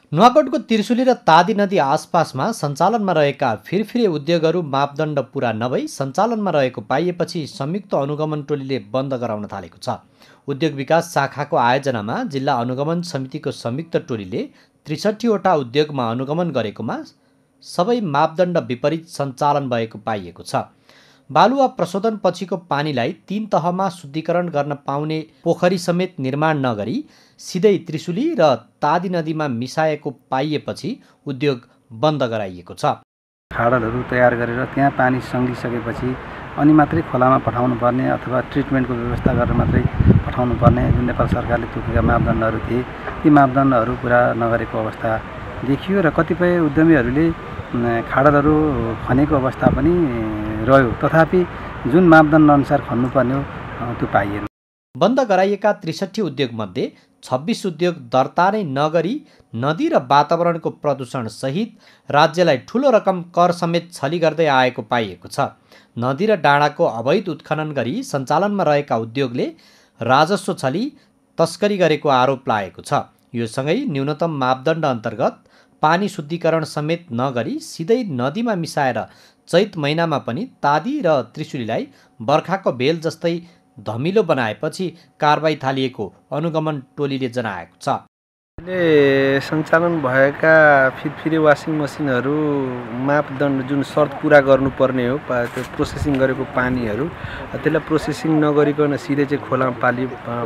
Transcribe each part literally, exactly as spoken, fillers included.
नुवाकोटको त्रिशुली र तादी नदी आसपासमा सञ्चालनमा रहेका फिरफिरे उद्योगहरू मापदण्ड पुरा नभई सञ्चालनमा रहेको पाइएपछि संयुक्त अनुगमन टोलीले बन्द गराउन थालेको छ। उद्योग विकास शाखाको आयोजनामा जिल्ला अनुगमन समितिको संयुक्त टोलीले त्रिसठीवटा उद्योगमा अनुगमन गरेकोमा सबै मापदण्ड विपरीत सञ्चालन भएको पाइएको छ। बालुवा प्रशोधन पछिको पानीलाई तीन तहमा शुद्धिकरण गर्न पाउने पोखरी समेत निर्माण नगरी सिधै त्रिशुली र तादी नदीमा मिसाएको पाइएपछि उद्योग बन्द गराइएको छ। खाडलहरू तयार गरेर त्यहाँ पानी सङ्गिसकेपछि अनि मात्रै खोलामा पठाउनु पर्ने अथवा ट्रिटमेन्टको व्यवस्था गरेर मात्रै पठाउनु पर्ने जुन नेपाल सरकारले तोकेका मापदण्डहरू थिए ती मापदण्डहरू पुरा नगरेको अवस्था देखियो र कतिपय उद्यमीहरूले खाडलहरू खनेको अवस्था पनि रह्यो। तथापि जुन मापदण्ड अनुसार खन्नुपर्ने हो त्यो पाइएन। बन्द गराइएका त्रिसठी उद्योगमध्ये छब्बिस उद्योग दर्ता नै नगरी नदी र वातावरणको प्रदूषण सहित राज्यलाई ठूलो रकम कर समेत छली गर्दै आएको पाइएको छ। नदी र डाँडाको अवैध उत्खनन गरी सञ्चालनमा रहेका उद्योगले राजस्व छली तस्करी गरेको आरोप लागेको छ। यो सँगै न्यूनतम मापदण्ड अन्तर्गत पानी शुद्धिकरण समेत नगरी सिधै नदीमा मिसाएर चैत महिनामा पनि तादी र त्रिशुलीलाई बर्खाको भेल जस्तै धमिलो बनाएपछि कारबाही थालिएको अनुगमन टोलीले जनाएको छ। ले सञ्चालन भएका फिरफिरे वासिङ मसिनहरू मापदण्ड जुन शर्त पुरा गर्नुपर्ने हो त्यो प्रोसेसिङ गरेको पानीहरू त्यसलाई प्रोसेसिङ नगरिकन सिधै चाहिँ खोलामा पाली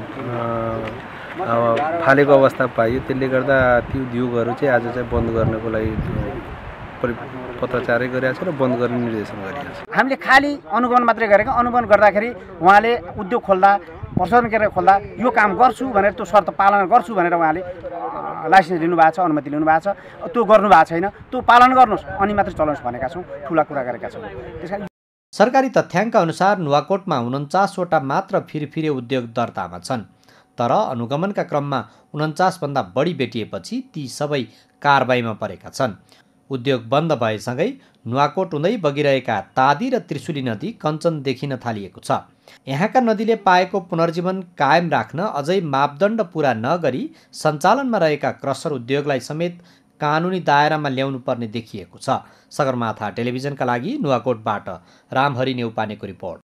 फालेको अवस्था पाइयो। त्यसले गर्दा ती उद्योगहरू चाहिँ आज चाहिँ बन्द गर्नको लागि पत्रचारै गरिरहेको छ र बन्द गर्ने निर्देशन गरिरहेको छ। हामीले खाली अनुगमन मात्रै गरेका अनुगमन गर्दाखेरि उहाँले उद्योग खोल्दा प्रशोधन गरेर खोल्दा यो काम गर्छु भनेर त्यो शर्त पालना गर्छु भनेर उहाँले लाइसेन्स लिनुभएको छ, अनुमति लिनुभएको छ, त्यो गर्नु भएको छैन। त्यो पालन गर्नुहोस् अनि मात्रै चलाउनुहोस् भनेका छौँ, ठुला कुरा गरेका छौँ। त्यसकारण सरकारी तथ्याङ्क अनुसार नुवाकोटमा उन्चासवटा मात्र फिरफिरे उद्योग दर्तामा छन्। तर अनुगमनका क्रममा उन्चासभन्दा बढी भेटिएपछि ती सबै कारबाहीमा परेका छन्। उद्योग बन्द भएसँगै नुवाकोट हुँदै बगिरहेका तादी र त्रिशुली नदी कञ्चन देखिन थालिएको छ। यहाँका नदीले पाएको पुनर्जीवन कायम राख्न अझै मापदण्ड पुरा नगरी सञ्चालनमा रहेका क्रसर उद्योगलाई समेत कानुनी दायरामा ल्याउनु पर्ने देखिएको छ। सगरमाथा टेलिभिजनका लागि नुवाकोटबाट रामहरि नेउपानेको रिपोर्ट।